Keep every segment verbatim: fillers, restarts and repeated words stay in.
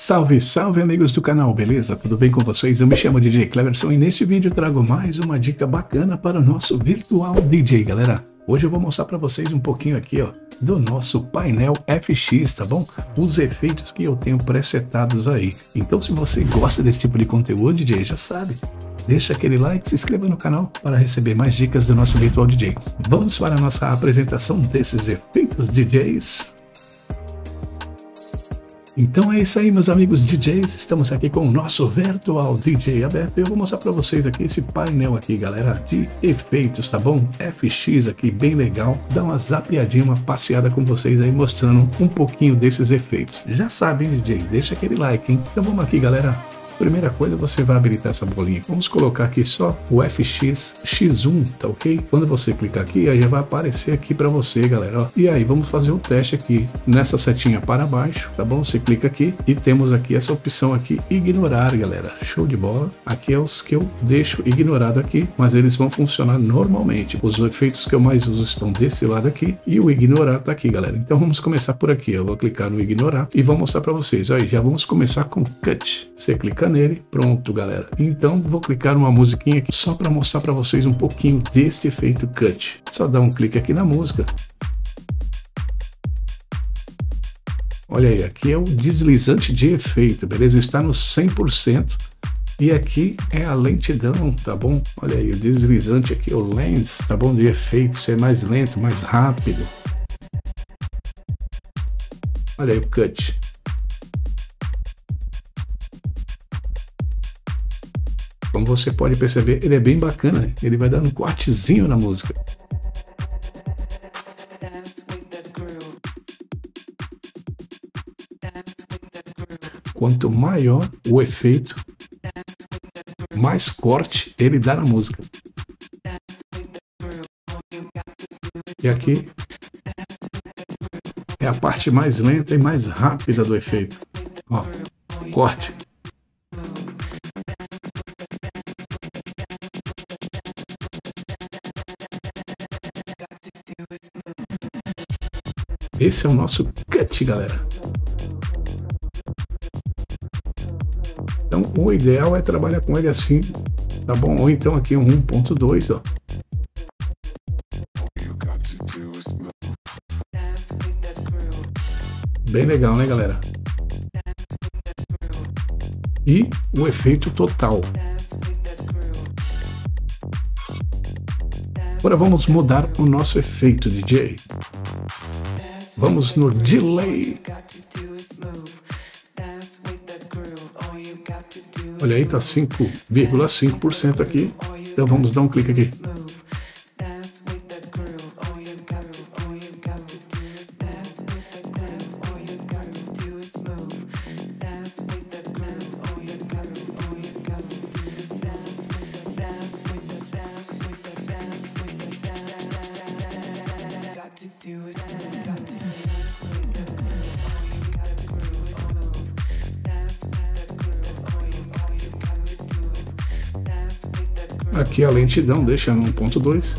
Salve, salve amigos do canal, beleza? Tudo bem com vocês? Eu me chamo D J Cleverson e nesse vídeo eu trago mais uma dica bacana para o nosso Virtual D J, galera. Hoje eu vou mostrar para vocês um pouquinho aqui, ó, do nosso painel F X, tá bom? Os efeitos que eu tenho presetados aí. Então se você gosta desse tipo de conteúdo, D J, já sabe, deixa aquele like, se inscreva no canal para receber mais dicas do nosso Virtual D J. Vamos para a nossa apresentação desses efeitos D Js. Então é isso aí, meus amigos D Js, estamos aqui com o nosso Virtual D J aberto e eu vou mostrar para vocês aqui esse painel aqui, galera, de efeitos, tá bom? F X aqui, bem legal, dá uma zapeadinha, uma passeada com vocês aí, mostrando um pouquinho desses efeitos. Já sabem, D J, deixa aquele like, hein? Então vamos aqui, galera. Primeira coisa, você vai habilitar essa bolinha. Vamos colocar aqui só o F X X um, tá ok? Quando você clicar aqui, aí já vai aparecer aqui para você, galera. Ó. E aí, vamos fazer um teste aqui. Nessa setinha para baixo, tá bom? Você clica aqui e temos aqui essa opção aqui, ignorar, galera. Show de bola. Aqui é os que eu deixo ignorado aqui, mas eles vão funcionar normalmente. Os efeitos que eu mais uso estão desse lado aqui e o ignorar tá aqui, galera. Então vamos começar por aqui. Eu vou clicar no ignorar e vou mostrar para vocês. Aí, já vamos começar com cut. Você clica nele, pronto, galera. Então vou clicar numa musiquinha aqui só para mostrar para vocês um pouquinho deste efeito cut. Só dá um clique aqui na música. Olha aí, aqui é o deslizante de efeito, beleza? Está no cem por cento e aqui é a lentidão, tá bom? Olha aí, o deslizante aqui, o lens, tá bom? De efeito, ser mais lento, mais rápido. Olha aí o cut. Como você pode perceber, ele é bem bacana, ele vai dando um cortezinho na música. Quanto maior o efeito, mais corte ele dá na música. E aqui é a parte mais lenta e mais rápida do efeito. Ó, corte. Esse é o nosso cut, galera. Então o ideal é trabalhar com ele assim, tá bom? Ou então aqui um um ponto dois, ó. Bem legal, né, galera? E o efeito total. Agora vamos mudar o nosso efeito, D J. Vamos no delay. Olha aí, tá cinco vírgula cinco por cento aqui. Então vamos dar um clique aqui. Aqui a lentidão deixa no um ponto dois.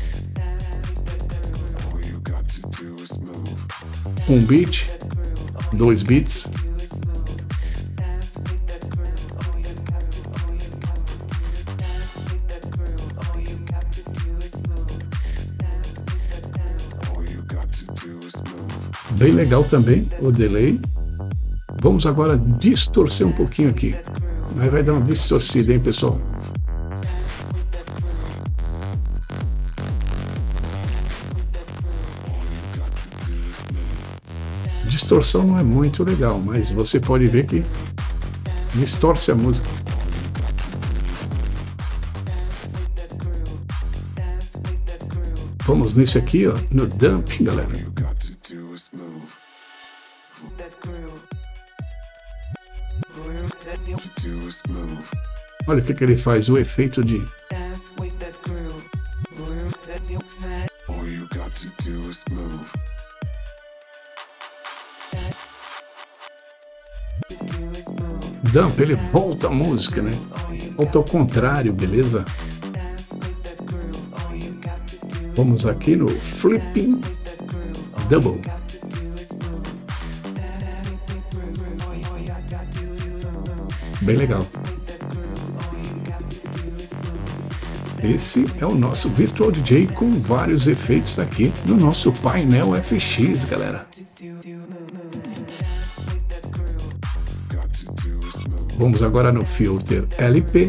Um beat, dois beats. Bem legal também o delay. Vamos agora distorcer um pouquinho aqui. Aí vai dar uma distorcida, hein, pessoal? Distorção não é muito legal, mas você pode ver que distorce a música. Vamos nesse aqui, ó, no dump, galera. Olha o que, que ele faz, o efeito de... Dump, ele volta a música, né? Volta ao contrário, beleza? Vamos aqui no Flipping Double. Bem legal. Esse é o nosso Virtual D J com vários efeitos aqui no nosso painel F X, galera. Vamos agora no Filter L P.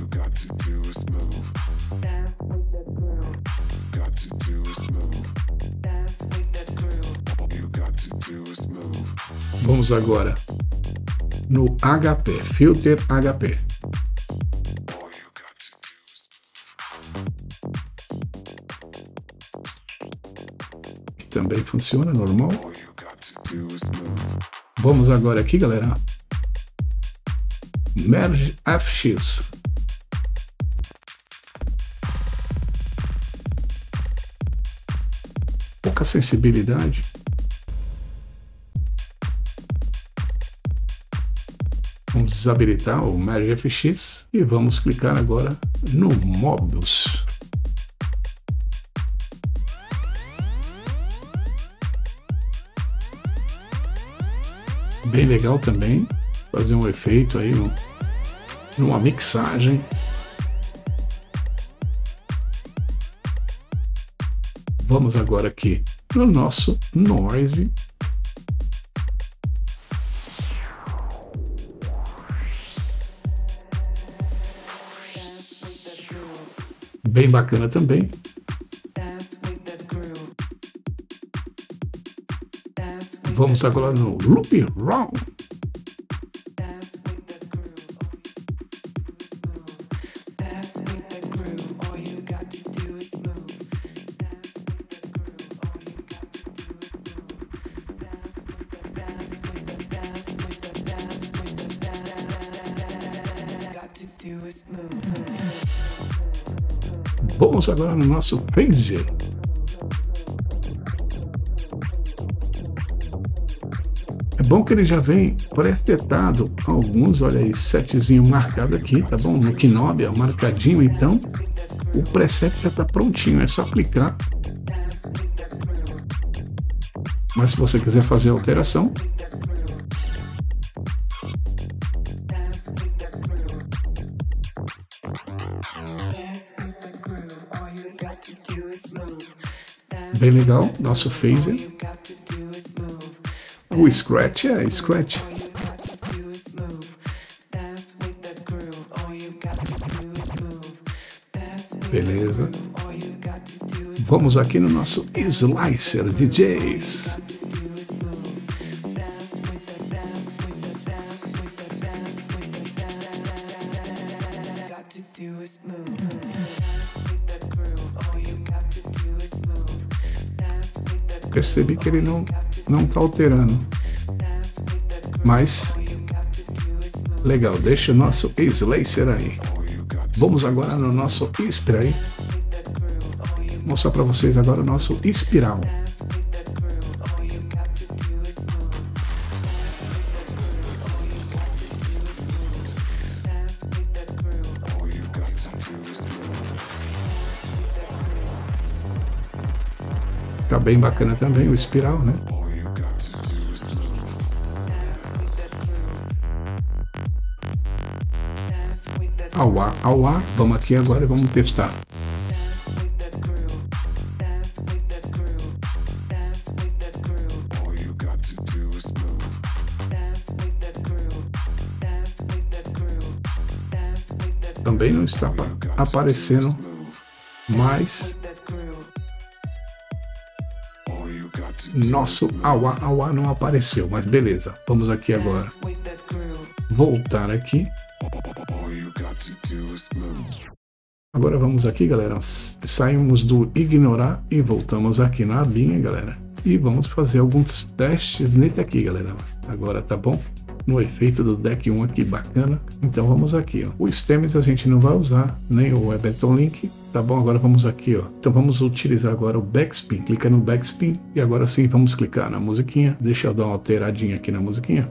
Vamos agora no H P, Filter H P. Também funciona normal. Vamos agora aqui, galera. Merge F X. Pouca sensibilidade. Vamos desabilitar o Merge F X e vamos clicar agora no Mobius. Bem legal também fazer um efeito aí no, numa mixagem. Vamos agora aqui no nosso Noise. Bem bacana também. Vamos agora no Loop Round. Vamos agora no nosso Phaser. É bom que ele já vem presetado alguns, olha aí, setzinho marcado aqui, tá bom? No Knob, marcadinho, então o preset já está prontinho, é só clicar. Mas se você quiser fazer alteração, bem legal, nosso Phaser. O Scratch é Scratch. Beleza. Vamos aqui no nosso Slicer D Js. Percebi que ele não não está alterando, mas legal, deixa o nosso Slicer aí. Vamos agora no nosso Spray. Vou mostrar para vocês agora o nosso espiral. Tá bem bacana também o espiral, né? Auá, auá. Vamos aqui agora e vamos testar. Também não está aparecendo, mas nosso auá, auá não apareceu, mas beleza. Vamos aqui agora. Voltar aqui. Agora vamos aqui, galera. Saímos do ignorar e voltamos aqui na abinha, galera. E vamos fazer alguns testes nesse aqui, galera. Agora tá bom? No efeito do deck um aqui, bacana. Então vamos aqui, ó. O stems a gente não vai usar, nem o Ableton Link, tá bom? Agora vamos aqui, ó. Então vamos utilizar agora o Backspin. Clica no Backspin e agora sim vamos clicar na musiquinha. Deixa eu dar uma alteradinha aqui na musiquinha.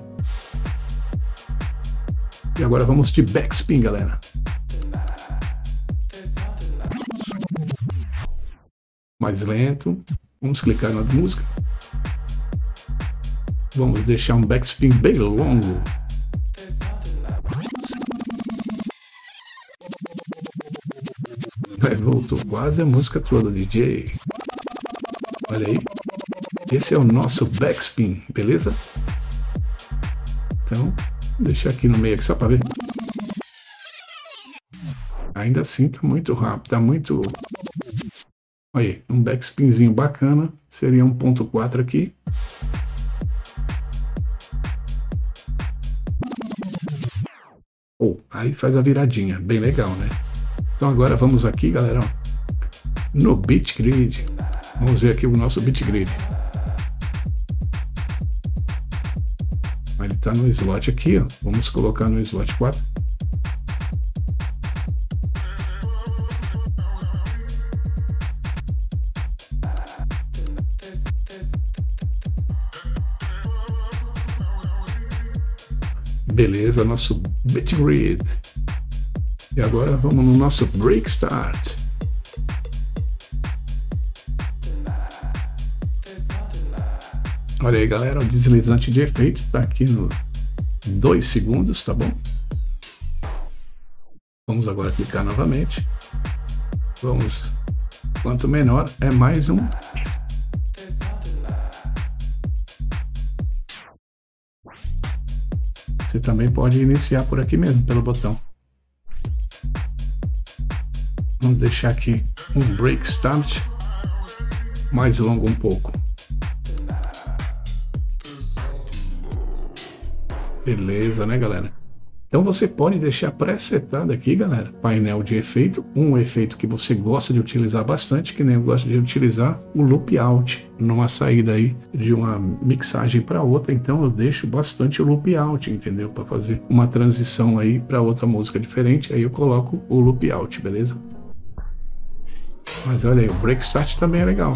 E agora vamos de Backspin, galera. Mais lento. Vamos clicar na música. Vamos deixar um backspin bem longo. Mas voltou quase a música toda, D J. Olha aí. Esse é o nosso backspin, beleza? Então, vou deixar aqui no meio aqui só para ver. Ainda assim tá muito rápido, tá muito... Olha aí, um backspinzinho bacana. Seria um ponto quatro aqui. Oh, aí faz a viradinha, bem legal, né? Então agora vamos aqui, galera, ó, no Beat Grid. Vamos ver aqui o nosso Beat Grid. Ele está no slot aqui, ó. Vamos colocar no slot quatro. Beleza, nosso Beat Grid. E agora vamos no nosso Break Start. Olha aí, galera, o deslizante de efeitos está aqui no dois segundos, tá bom? Vamos agora clicar novamente. Vamos, quanto menor é mais um. Você também pode iniciar por aqui mesmo, pelo botão. Vamos deixar aqui um Break Start mais longo um pouco. Beleza, né, galera? Então você pode deixar pré-setado aqui, galera, painel de efeito, um efeito que você gosta de utilizar bastante, que nem eu gosto de utilizar o loop out, numa saída aí de uma mixagem para outra. Então eu deixo bastante o loop out, entendeu? Para fazer uma transição aí para outra música diferente, aí eu coloco o loop out, beleza? Mas olha aí, o break start também é legal.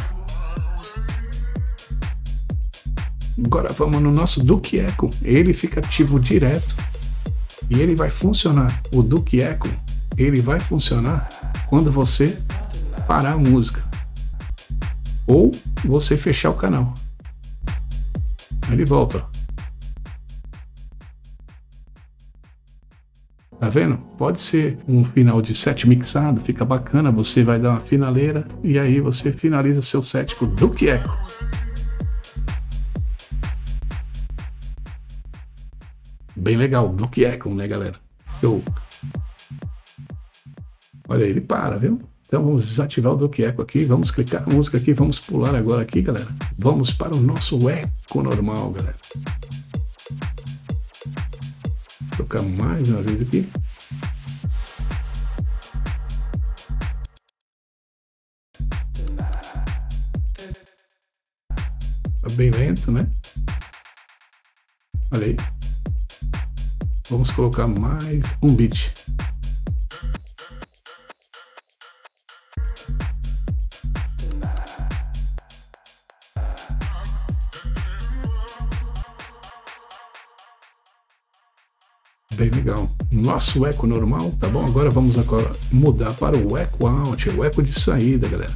Agora vamos no nosso Duke Echo. Ele fica ativo direto e ele vai funcionar. O Duke Echo, ele vai funcionar quando você parar a música ou você fechar o canal. Ele volta. Tá vendo? Pode ser um final de set mixado, fica bacana. Você vai dar uma finaleira e aí você finaliza seu set com o Duke Echo. Bem legal, Duke Echo, né, galera? Eu... Olha aí, ele para, viu? Então vamos desativar o Duke Echo aqui, vamos clicar na música aqui, vamos pular agora aqui, galera. Vamos para o nosso eco normal, galera. Vou tocar mais uma vez aqui. Tá bem lento, né? Olha aí. Vamos colocar mais um beat. Bem legal. Nosso eco normal, tá bom? Agora vamos agora mudar para o eco out, o eco de saída, galera.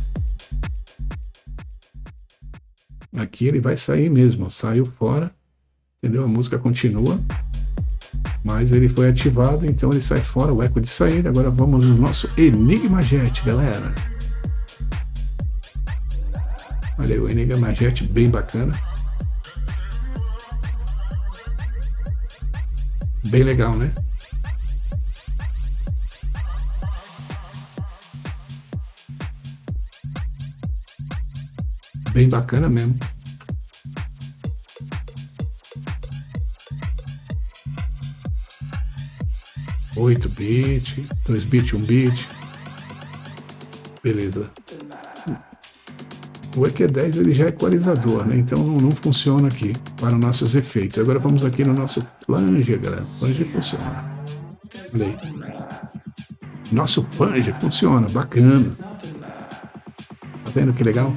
Aqui ele vai sair mesmo, ó. Saiu fora, entendeu? A música continua. Mas ele foi ativado, então ele sai fora, o eco de saída. Agora vamos no nosso Enigma Jet, galera. Olha aí, o Enigma Jet bem bacana. Bem legal, né? Bem bacana mesmo. oito bits, dois bits, um bit. Beleza. O E Q dez ele já é equalizador, né? Então não, não funciona aqui para nossos efeitos. Agora vamos aqui no nosso flanger, galera. Flanger funciona. Olha aí. Nosso flanger funciona, bacana. Tá vendo que legal?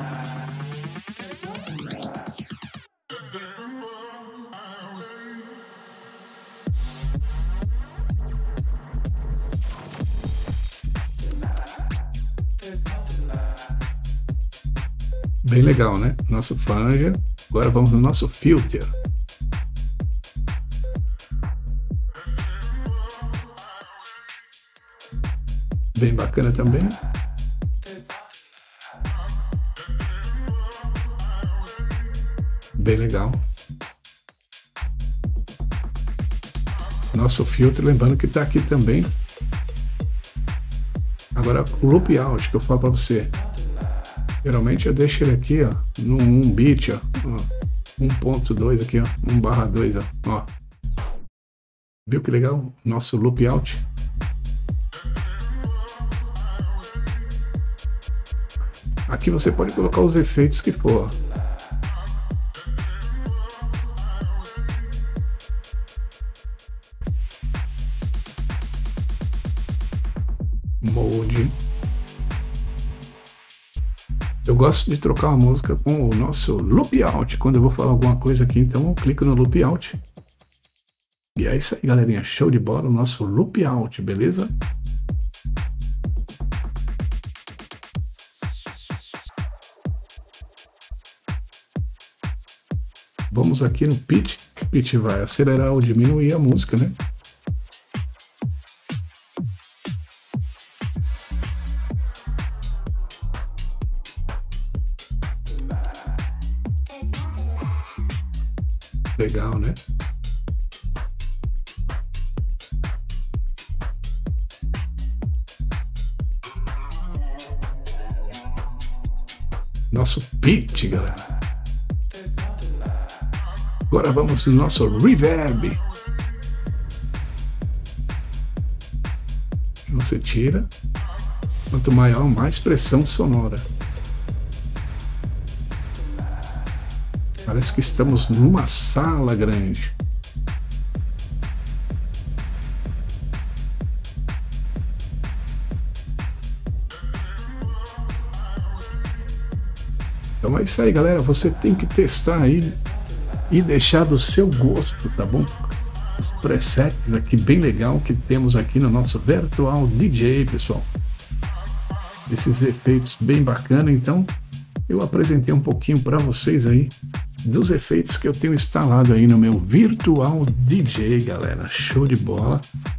Bem legal, né? Nosso flanger. Agora vamos no nosso filter. bem bacana também. Bem legal. Nosso filtro, lembrando que está aqui também. Agora o loop out que eu falo para você. Geralmente eu deixo ele aqui, ó, no um bit, ó, um ponto dois aqui, ó, um barra dois, ó, ó. Viu que legal? Nosso loop out. Aqui você pode colocar os efeitos que for. Mode. Eu gosto de trocar uma música com o nosso loop out quando eu vou falar alguma coisa aqui, então eu clico no loop out. E é isso aí, galerinha, show de bola, o nosso loop out, beleza? Vamos aqui no pitch. O pitch vai acelerar ou diminuir a música, né? Legal, né? Nosso pitch, galera. Agora vamos no nosso reverb. Você tira. Quanto maior, mais pressão sonora. Parece que estamos numa sala grande. Então é isso aí, galera. Você tem que testar aí e deixar do seu gosto, tá bom? Os presets aqui bem legal que temos aqui no nosso Virtual D J, pessoal. Esses efeitos bem bacana. Então eu apresentei um pouquinho para vocês aí dos efeitos que eu tenho instalado aí no meu Virtual D J, galera. Show de bola.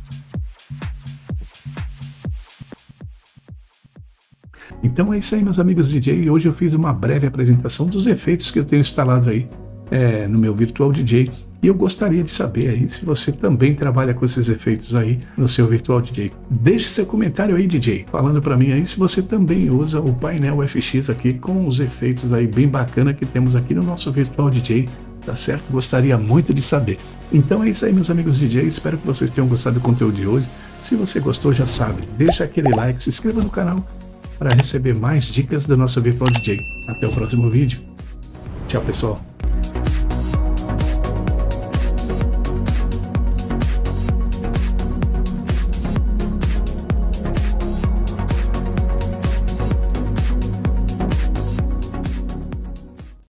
Então é isso aí, meus amigos D J. Hoje eu fiz uma breve apresentação dos efeitos que eu tenho instalado aí é, no meu Virtual D J. E eu gostaria de saber aí se você também trabalha com esses efeitos aí no seu Virtual D J. Deixe seu comentário aí, D J, falando para mim aí se você também usa o painel F X aqui com os efeitos aí bem bacana que temos aqui no nosso Virtual D J, tá certo? Gostaria muito de saber. Então é isso aí, meus amigos D J, espero que vocês tenham gostado do conteúdo de hoje. Se você gostou, já sabe, deixa aquele like, se inscreva no canal para receber mais dicas do nosso Virtual D J. Até o próximo vídeo. Tchau, pessoal.